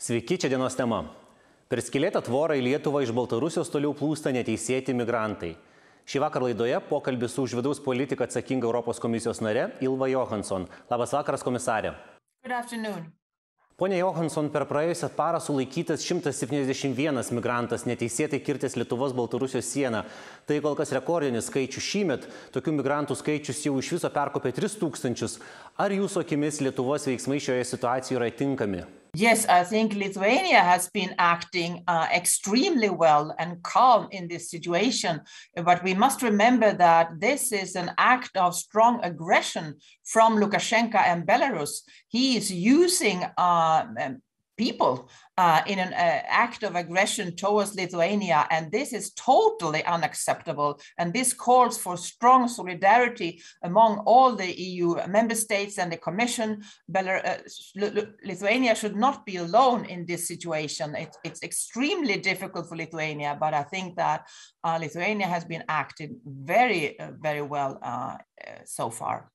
Sveiki, čia dienos tema. Per skylėtą tvorą į Lietuvą iš Baltarusijos toliau plūsta neteisėti migrantai. Šį vakar laidoje pokalbis su už vidaus politiką atsakinga Europos komisijos nare Ylva Johansson. Labas vakaras, komisarė. Good afternoon. Pone Johansson, per praėjusią parą sulaikytas 171 migrantas neteisėtai kirtęs Lietuvos-Baltarusijos sieną. Tai kol kas rekordinis skaičius šįmet. Tokių migrantų skaičius jau iš viso perkopė 3000. Ar jūsų akimis Lietuvos veiksmai šioje situacijoje yra tinkami? Yes, I think Lithuania has been acting extremely well and calm in this situation. But we must remember that this is an act of strong aggression from Lukashenko and Belarus. He is using people in an act of aggression towards Lithuania, and this is totally unacceptable. And this calls for strong solidarity among all the EU member states and the Commission. Lithuania should not be alone in this situation. It's extremely difficult for Lithuania, but I think that Lithuania has been acting very well so far.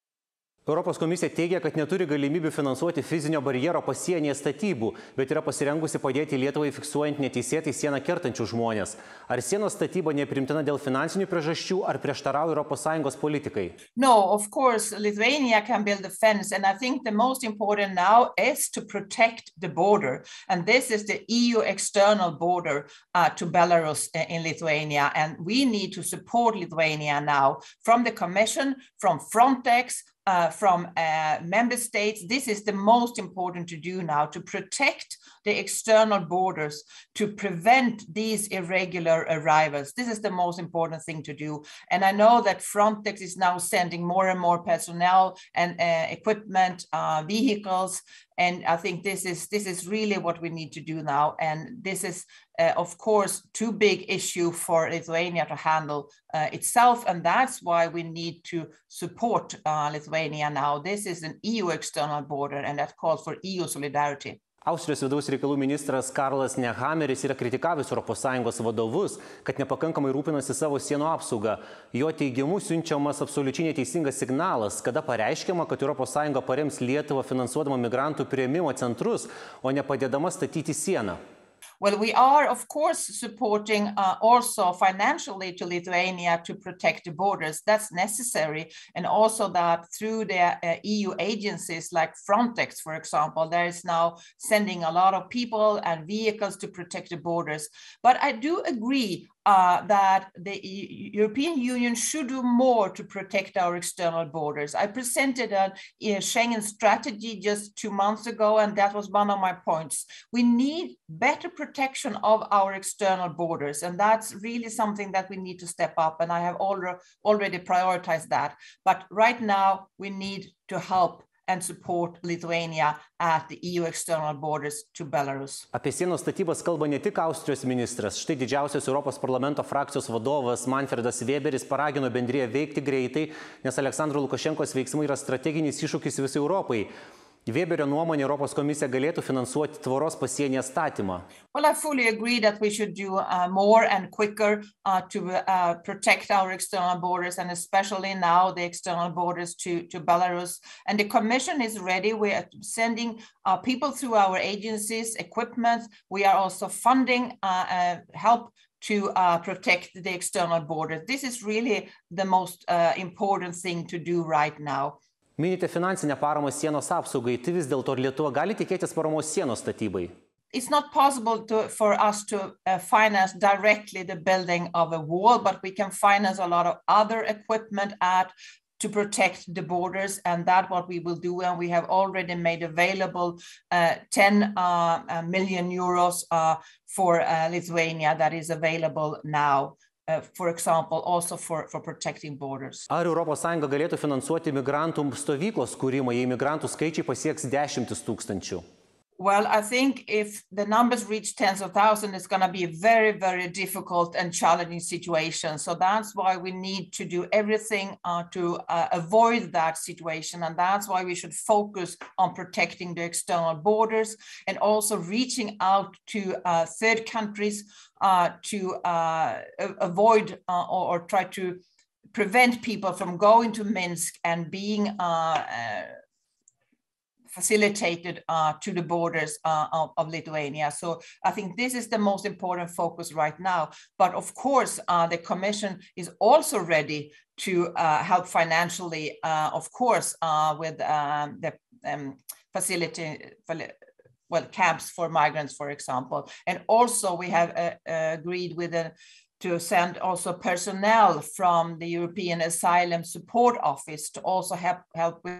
Europos komisija teigia, kad neturi galimybių finansuoti fizinio barjero pasienyje statybų, bet yra pasirengusi padėti Lietuvai fiksuojant neteisėtai sieną kertančių žmonės. Ar sienos statyba nepriimtina dėl finansinių priežasčių ar prieštarauja ES politikai? No, of course, Lithuania can build a fence, and I think the most important now is to protect the border. And this is the EU external border to Belarus in Lithuania. And we need to support Lithuania now from the Commission, from Frontex, from member states. This is the most important to do now, to protect the external borders, to prevent these irregular arrivals. This is the most important thing to do. And I know that Frontex is now sending more and more personnel and equipment, vehicles. And I think this is really what we need to do now. And this is, of course, too big issue for Lithuania to handle itself. And that's why we need to support Lithuania now. This is an EU external border, and that calls for EU solidarity. Austrijos vidaus reikalų ministras Karlas Nehammeris yra kritikavęs ES vadovus, kad nepakankamai rūpinasi savo sienų apsaugą. Jo teigimu siunčiamas absoliučiai neteisingas signalas, kada pareiškiama, kad ES parems Lietuvą finansuodama migrantų priėmimo centrus, o ne padėdama statyti sieną. Well, we are, of course, supporting also financially to Lithuania to protect the borders. That's necessary. And also that through the EU agencies like Frontex, for example, there is now sending a lot of people and vehicles to protect the borders. But I do agree that the European Union should do more to protect our external borders. I presented a Schengen strategy just 2 months ago, and that was one of my points. We need better protection of our external borders, and that's really something that we need to step up, and I have already prioritized that. But right now, we need to help and support Lithuania at the EU external borders to Belarus. Apie sienos statybas kalba ne tik Austrijos ministras. Štai didžiausios Europos parlamento frakcijos vadovas Manfredas Weberis paragino bendriją veikti greitai, nes Aleksandro Lukašenkos veiksmai yra strateginis iššūkis visai Europai. Weberio nuomonė, Europos komisija galėtų finansuoti tvoros pasienyje statymą. Well, I fully agree that we should do more and quicker to protect our external borders, and especially now the external borders to Belarus. And the Commission is ready. We are sending people through our agencies, equipment. We are also funding help to protect the external borders. This is really the most important thing to do right now. Minite finansinę paramą sienos apsaugai, tai vis dėlto Lietuva gali tikėtis paramos sienos statybai? It's not possible for us to finance directly the building of a wall, but we can finance a lot of other equipment to protect the borders, and that's what we will do. And we have already made available 10 million euros for Lithuania that is available now. For example, also for protecting borders. Ar ES galėtų finansuoti migrantų stovyklos kūrimą, jei migrantų skaičiai pasieks 10 000? Well, I think if the numbers reach tens of thousands, it's going to be a very difficult and challenging situation. So that's why we need to do everything to avoid that situation. And that's why we should focus on protecting the external borders and also reaching out to third countries to avoid or try to prevent people from going to Minsk and being facilitated to the borders of Lithuania. So I think this is the most important focus right now. But of course, the Commission is also ready to help financially, of course, with the facility, camps for migrants, for example. And also we have agreed with to send also personnel from the European Asylum Support Office to also help with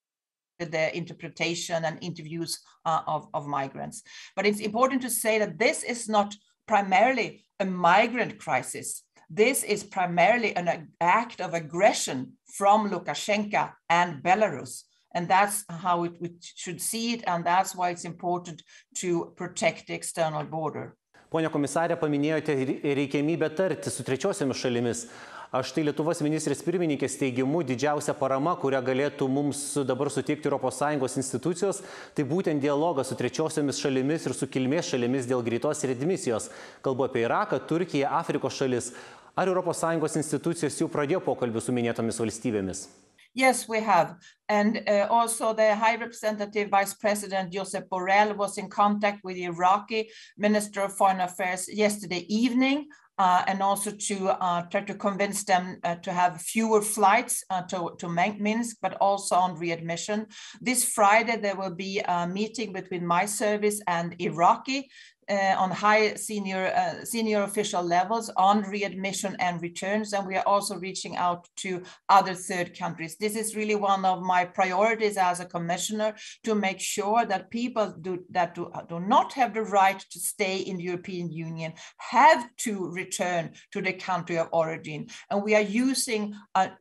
the interpretation and interviews of migrants. But it's important to say that this is not primarily a migrant crisis. This is primarily an act of aggression from Lukashenko and Belarus. And that's how we should see it, and that's why it's important to protect the external border. Pone komisarė, paminėjote reikiamybę tarti su trečiosiomis šalimis. Štai Lietuvos ministrės pirmininkės teigimu didžiausia parama, kurią galėtų mums dabar suteikti ES institucijos, tai būtent dialogas su trečiosiomis šalimis ir su kilmės šalimis dėl greitos readmisijos. Kalbu apie Iraką, Turkiją, Afrikos šalis. Ar ES institucijos jau pradėjo pokalbį su minėtomis valstybėmis? Yes, we have. And also the High Representative Vice President Josep Borrell was in contact with the Iraqi Minister of Foreign Affairs yesterday evening, and also to try to convince them to have fewer flights to Minsk, but also on readmission. This Friday, there will be a meeting between my service and Iraqi on high senior official levels on readmission and returns, and we are also reaching out to other third countries. This is really one of my priorities as a commissioner, to make sure that people do not have the right to stay in the European Union have to return to the country of origin. And we are using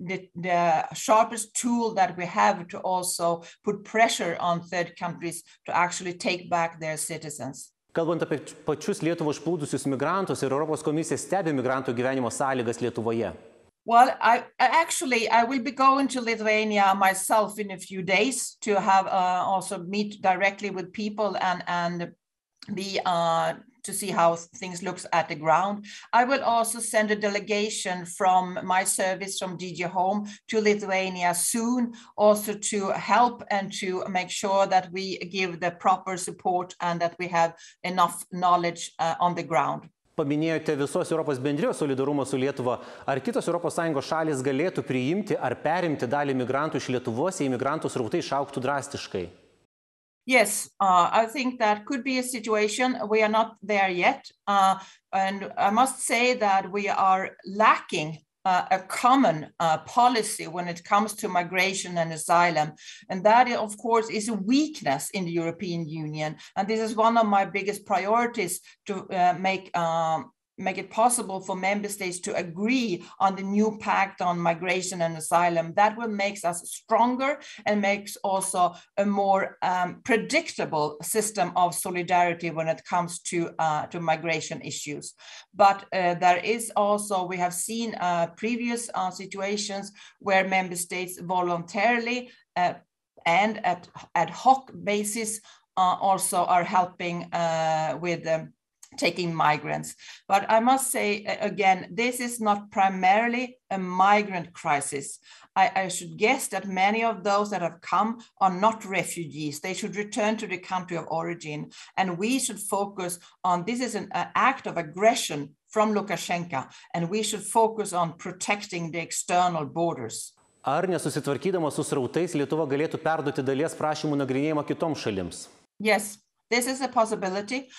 the sharpest tool that we have to also put pressure on third countries to actually take back their citizens. Kalbant apie pačius Lietuvą užplūdusius migrantus, ir Europos komisija stebi migrantų gyvenimo sąlygas Lietuvoje. Well, I will be going to Lithuania myself in a few days to have also meet directly with people and be to see how things looks at the ground. I will also send a delegation from my service from DG Home to Lithuania soon, also to help and to make sure that we give the proper support and that we have enough knowledge on the ground. Paminėjote visos Europos bendrijos solidarumo su Lietuva. Ar kitos ES šalys galėtų priimti ar perimti dalį migrantų iš Lietuvos, jei migrantų srautai išaugtų drastiškai? Yes, I think that could be a situation. We are not there yet. And I must say that we are lacking a common policy when it comes to migration and asylum. And that, of course, is a weakness in the European Union. And this is one of my biggest priorities, to make it possible for member states to agree on the new pact on migration and asylum. That will make us stronger and makes also a more predictable system of solidarity when it comes to migration issues. But there is also, we have seen previous situations where member states voluntarily and at ad hoc basis also are helping with taking migrants. But I must say, again, this is not primarily a migrant crisis. I should guess that many of those that have come are not refugees. They should return to the country of origin. And we should focus on, this is an act of aggression from Lukashenko, and we should focus on protecting the external borders. Ar nesusitvarkydama su srautais Lietuva galėtų perduoti dalies prašymų nagrinėjimą kitoms šalims? Yes. This is a possibility.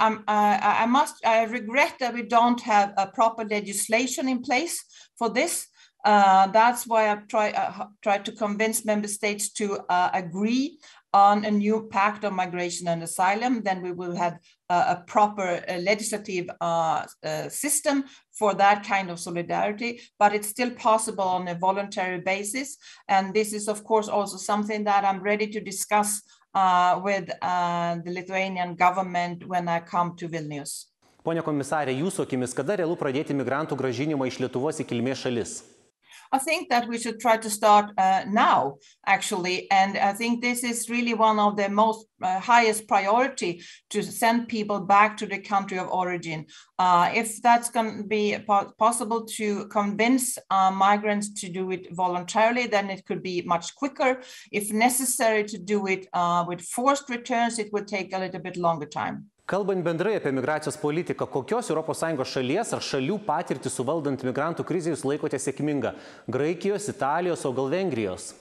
I regret that we don't have a proper legislation in place for this. That's why I try to convince member states to agree on a new pact on migration and asylum. Then we will have a proper legislative system for that kind of solidarity, but it's still possible on a voluntary basis. And this is, of course, also something that I'm ready to discuss with the Lithuanian government when I come to Vilnius. Pone komisarė, jūsų akimis, kada realu pradėti migrantų grąžinimą iš Lietuvos į kilmės šalis? I think that we should try to start now, actually. And I think this is really one of the most highest priority to send people back to the country of origin. If that's going to be possible to convince migrants to do it voluntarily, then it could be much quicker. If necessary to do it with forced returns, it would take a little bit longer time. Kalbant bendrai apie migracijos politiką, kokios ES šalies ar šalių patirtį suvaldant migrantų krizę jūs laikote sėkminga? Graikijos, Italijos, o gal Vengrijos?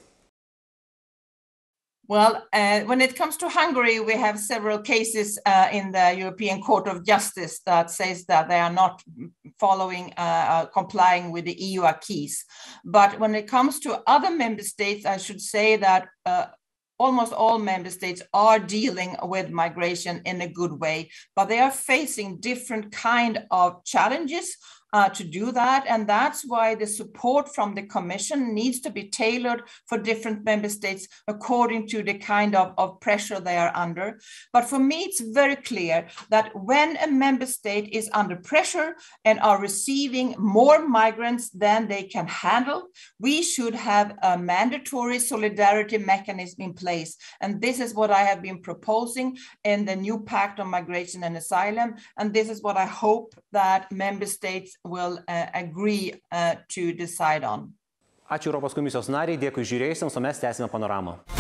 Well, when it comes to Hungary, we have several cases in the European Court of Justice that says that they are not following, complying with the EU acquis. But when it comes to other member states, I should say that almost all member states are dealing with migration in a good way, but they are facing different kind of challenges to do that. And that's why the support from the Commission needs to be tailored for different member states according to the kind of pressure they are under. But for me, it's very clear that when a member state is under pressure and are receiving more migrants than they can handle, we should have a mandatory solidarity mechanism in place. And this is what I have been proposing in the new Pact on Migration and Asylum. And this is what I hope that member states will agree to decide on. Ačiū Europos komisijos nariai, dėkui žiūrėjusiems, o mes tęsime panoramą.